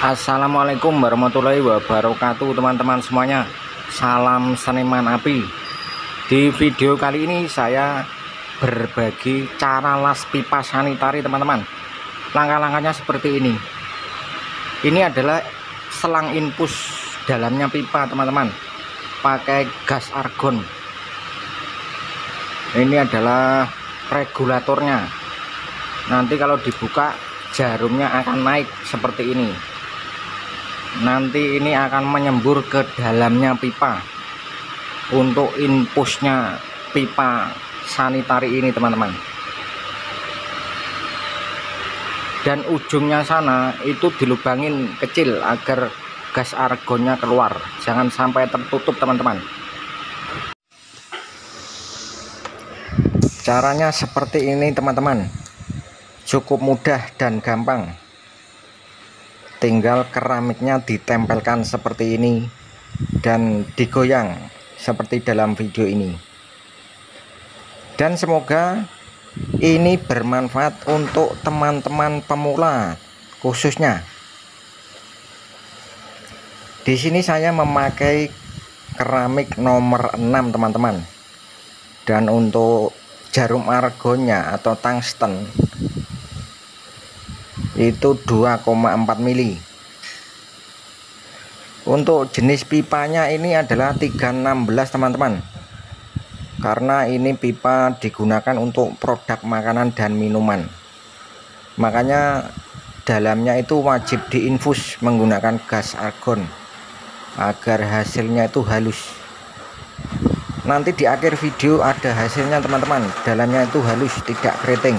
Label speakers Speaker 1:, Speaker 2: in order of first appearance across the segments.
Speaker 1: Assalamualaikum warahmatullahi wabarakatuh teman-teman semuanya. Salam seniman api. Di video kali ini saya berbagi cara las pipa sanitari teman-teman. Langkah-langkahnya seperti ini. Ini adalah selang infus dalamnya pipa teman-teman, pakai gas argon. Ini adalah regulatornya. Nanti kalau dibuka jarumnya akan naik seperti ini. Nanti ini akan menyembur ke dalamnya pipa untuk infusnya pipa sanitari ini teman-teman. Dan ujungnya sana itu dilubangin kecil agar gas argonnya keluar, jangan sampai tertutup teman-teman. Caranya seperti ini teman-teman, cukup mudah dan gampang. Tinggal keramiknya ditempelkan seperti ini dan digoyang seperti dalam video ini. Dan semoga ini bermanfaat untuk teman-teman pemula khususnya. Di sini saya memakai keramik nomor 6 teman-teman. Dan untuk jarum argonnya atau tungsten itu 2,4 mili. Untuk jenis pipanya ini adalah 316 teman-teman, karena ini pipa digunakan untuk produk makanan dan minuman, makanya dalamnya itu wajib diinfus menggunakan gas argon agar hasilnya itu halus. Nanti di akhir video ada hasilnya teman-teman, dalamnya itu halus, tidak keriting.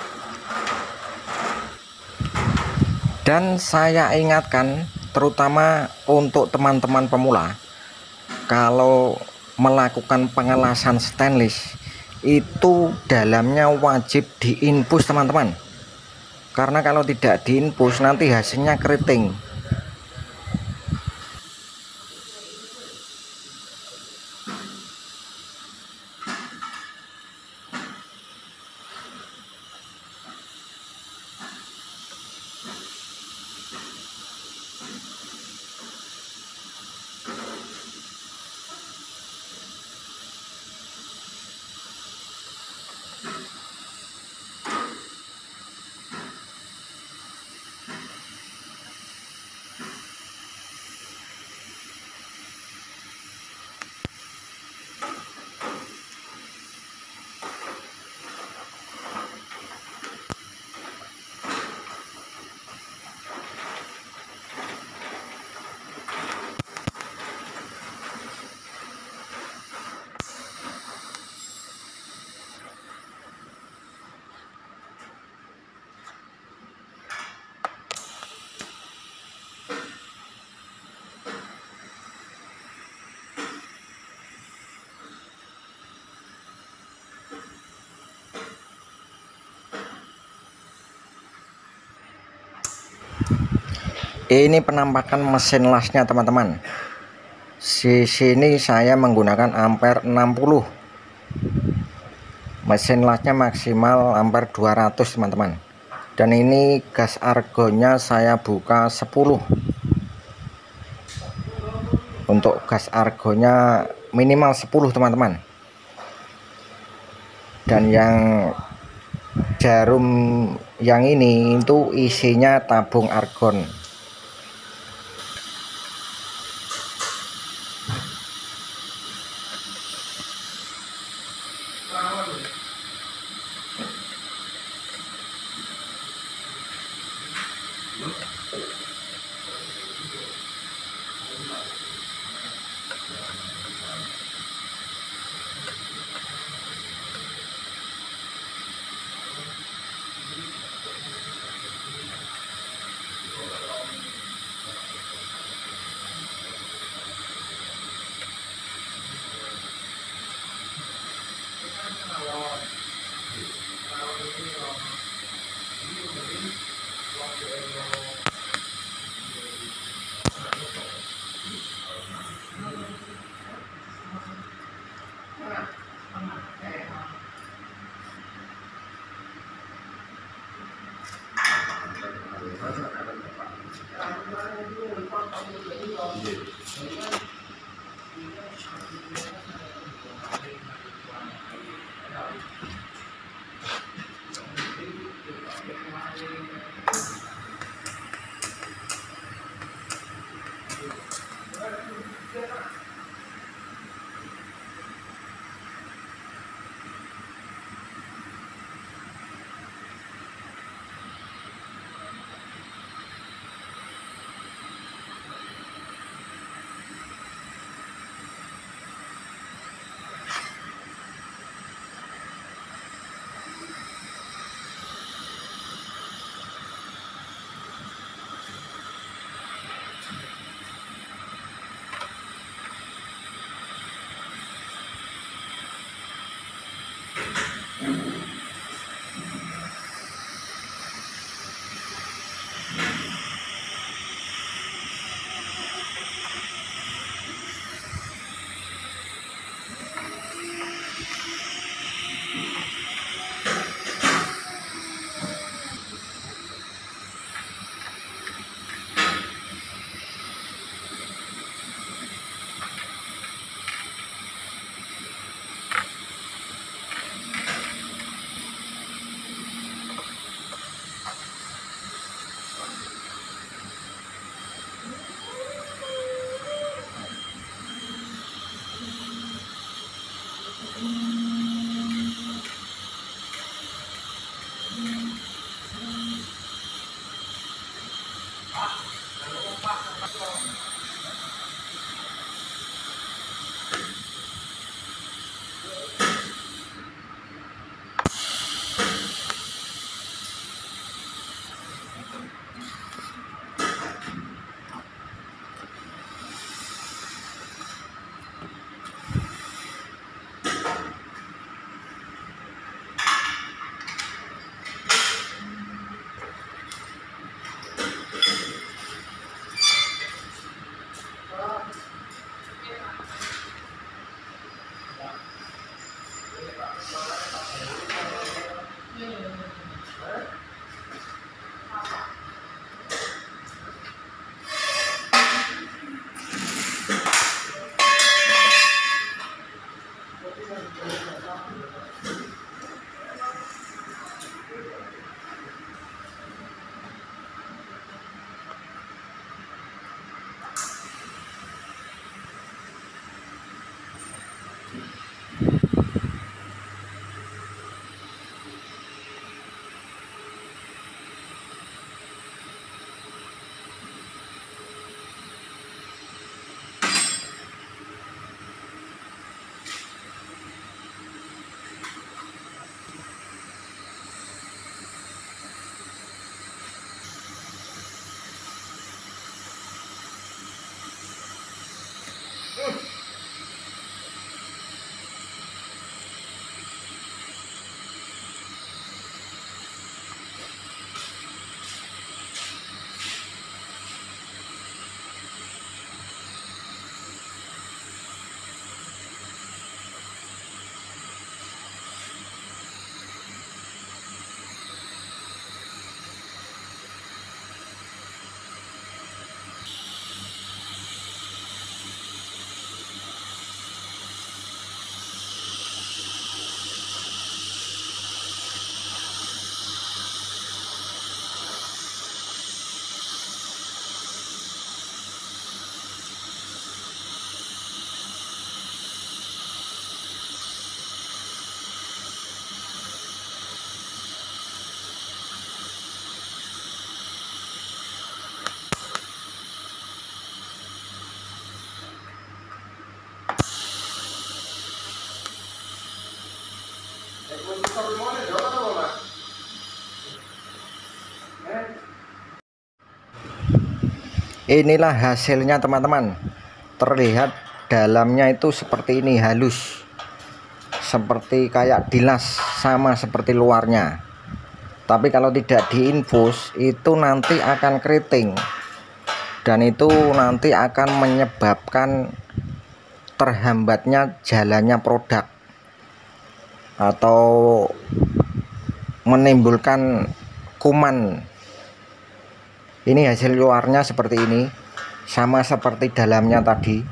Speaker 1: Dan saya ingatkan terutama untuk teman-teman pemula, kalau melakukan pengelasan stainless itu dalamnya wajib diinfus teman-teman, karena kalau tidak diinfus nanti hasilnya keriting. Ini penampakan mesin lasnya teman-teman. Di sini saya menggunakan ampere 60. Mesin lasnya maksimal ampere 200 teman-teman. Dan ini gas argonnya saya buka 10. Untuk gas argonnya minimal 10 teman-teman. Dan yang jarum yang ini itu isinya tabung argon. Inilah hasilnya teman-teman. Terlihat dalamnya itu seperti ini, halus, seperti kayak dilas, sama seperti luarnya. Tapi kalau tidak diinfus itu nanti akan keriting, dan itu nanti akan menyebabkan terhambatnya jalannya produk atau menimbulkan kuman. Ini hasil luarnya seperti ini, sama seperti dalamnya tadi.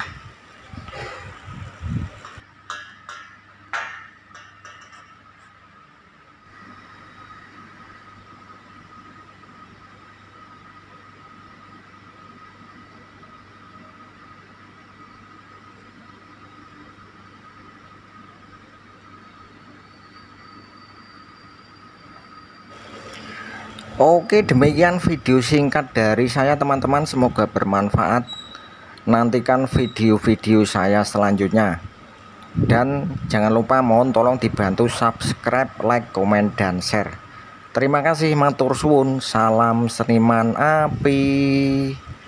Speaker 1: Oke, demikian video singkat dari saya teman-teman, semoga bermanfaat. Nantikan video-video saya selanjutnya, dan jangan lupa mohon tolong dibantu subscribe, like, komen, dan share. Terima kasih, matur suwun, salam seniman api.